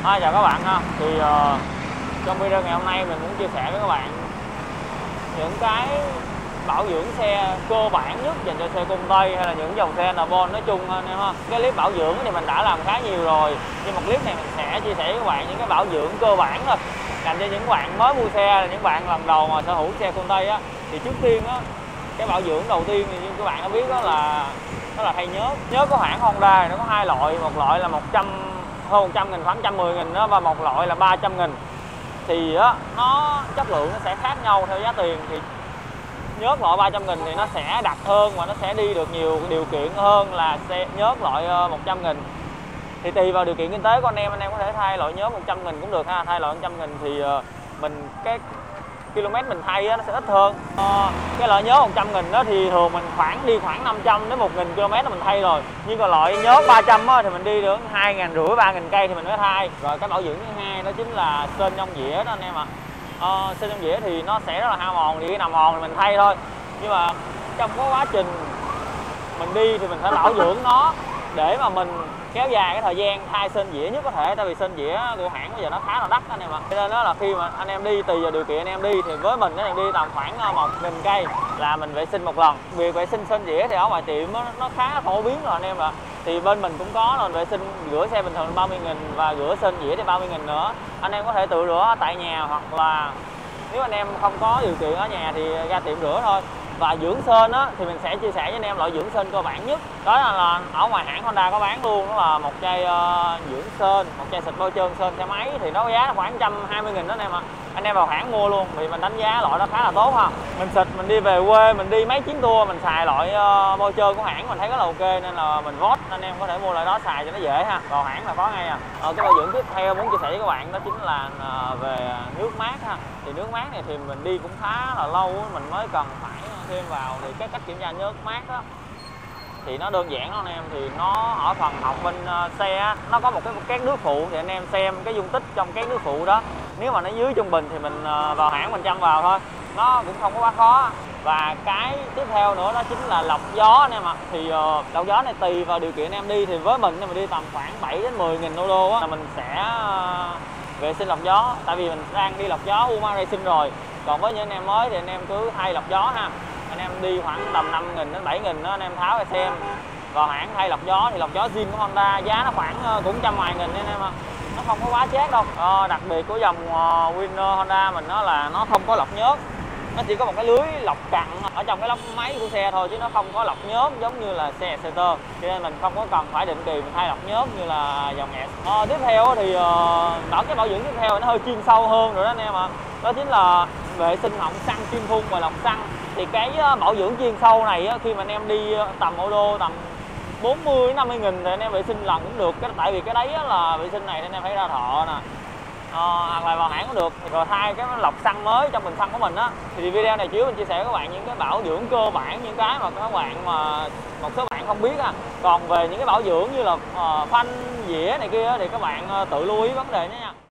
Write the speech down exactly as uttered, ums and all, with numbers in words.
À, chào các bạn ha. Thì uh, trong video ngày hôm nay mình muốn chia sẻ với các bạn những cái bảo dưỡng xe cơ bản nhất dành cho xe công ty hay là những dòng xe carbon nói chung anh em ha. Cái clip bảo dưỡng thì mình đã làm khá nhiều rồi, nhưng mà clip này mình sẽ chia sẻ với các bạn những cái bảo dưỡng cơ bản thôi, dành cho những bạn mới mua xe, là những bạn lần đầu mà sở hữu xe công ty á. Thì trước tiên á, cái bảo dưỡng đầu tiên thì như các bạn đã biết đó là đó là thay nhớt. Nhớt có hãng Honda nó có hai loại, một loại là một trăm hơn một trăm nghìn, khoảng một trăm mười nghìn đó, và một loại là ba trăm nghìn. Thì á, nó chất lượng nó sẽ khác nhau theo giá tiền. Thì nhớt loại ba trăm nghìn thì nó sẽ đặc hơn và nó sẽ đi được nhiều điều kiện hơn là xe nhớt loại một trăm nghìn. Thì tùy vào điều kiện kinh tế của anh em, anh em có thể thay loại nhớt một trăm nghìn cũng được ha. Thay loại một trăm nghìn thì mình cái km mình thay nó sẽ ít hơn. ờ, cái loại nhớt một trăm nghìn đó thì thường mình khoảng đi khoảng năm trăm đến một nghìn km là mình thay rồi. Nhưng còn loại nhớt ba trăm á, thì mình đi được hai nghìn rưỡi ba nghìn cây thì mình mới thay. Rồi cái bảo dưỡng thứ hai đó chính là sên nhông dĩa đó anh em ạ. ờ, sên nhông dĩa thì nó sẽ rất là hao mòn, thì khi nào mòn thì mình thay thôi. Nhưng mà trong cái quá trình mình đi thì mình phải bảo dưỡng nó để mà mình kéo dài cái thời gian thay sên dĩa nhất có thể. Tại vì sên dĩa của hãng bây giờ nó khá là đắt anh em ạ. Cho nên đó là khi mà anh em đi, tùy vào điều kiện anh em đi, thì với mình anh em đi tầm khoảng một nghìn cây là mình vệ sinh một lần. Việc vệ sinh sên dĩa thì ở ngoài tiệm nó, nó khá phổ biến rồi anh em ạ. Thì bên mình cũng có rồi, vệ sinh rửa xe bình thường ba mươi nghìn và rửa sên dĩa thì ba mươi nghìn nữa. Anh em có thể tự rửa tại nhà, hoặc là nếu anh em không có điều kiện ở nhà thì ra tiệm rửa thôi. Và dưỡng sên á, thì mình sẽ chia sẻ với anh em loại dưỡng sên cơ bản nhất. Đó là, là ở ngoài hãng Honda có bán luôn, đó là một chai uh, dưỡng sên, một chai xịt bôi trơn sên xe máy. Thì nó giá là khoảng một trăm hai mươi nghìn đó anh em ạ. Anh em vào hãng mua luôn thì mình đánh giá loại đó khá là tốt ha. Mình xịt mình đi về quê, mình đi mấy chuyến tour, mình xài loại uh, bôi trơn của hãng mình thấy rất là ok, nên là mình vote anh em có thể mua loại đó xài cho nó dễ ha. Vào hãng là có ngay à. Ờ, cái bảo dưỡng tiếp theo muốn chia sẻ với các bạn đó chính là uh, về nước mát ha. Thì nước mát này thì mình đi cũng khá là lâu, mình mới cần phải thêm vào. Thì cái cách kiểm tra nước mát đó thì nó đơn giản đó anh em. Thì nó ở phần hộc bên uh, xe nó có một cái két nước phụ, thì anh em xem cái dung tích trong két nước phụ đó. Nếu mà nó dưới trung bình thì mình uh, vào hãng mình chăm vào thôi, nó cũng không có quá khó. Và cái tiếp theo nữa đó chính là lọc gió anh em ạ. Thì uh, lọc gió này tùy vào điều kiện anh em đi. Thì với mình mình đi tầm khoảng bảy đến mười nghìn đô đô á, là mình sẽ uh, vệ sinh lọc gió. Tại vì mình đang đi lọc gió Uma Racing rồi. Còn với những anh em mới thì anh em cứ thay lọc gió ha. Anh em đi khoảng tầm năm nghìn đến bảy nghìn đó, anh em tháo ra xem. Vào hãng thay lọc gió thì lọc gió zin của Honda giá nó khoảng cũng trăm vài nghìn anh em ạ. Nó không có quá chát đâu. ờ, Đặc biệt của dòng uh, Winner Honda mình đó là nó không có lọc nhớt. Nó chỉ có một cái lưới lọc cặn ở trong cái lốc máy của xe thôi, chứ nó không có lọc nhớt giống như là xe Exciter. Cho nên mình không có cần phải định kỳ mình thay lọc nhớt như là dòng nhẹ. ờ, Tiếp theo thì uh, cái bảo dưỡng tiếp theo nó hơi chuyên sâu hơn rồi đó anh em ạ. Đó chính là vệ sinh họng xăng kim phun và lọc xăng. Thì cái bảo dưỡng chuyên sâu này khi mà anh em đi tầm ô đô tầm bốn mươi đến năm mươi nghìn thì anh em vệ sinh lần cũng được. Cái tại vì cái đấy là vệ sinh này anh em phải ra thợ nè, ờ, hoặc là vào hãng cũng được. Rồi thay cái lọc xăng mới trong bình xăng của mình á. Thì video này chủ yếu mình chia sẻ với các bạn những cái bảo dưỡng cơ bản, những cái mà các bạn mà một số bạn không biết á. Còn về những cái bảo dưỡng như là uh, phanh dĩa này kia thì các bạn uh, tự lưu ý vấn đề nhé nha.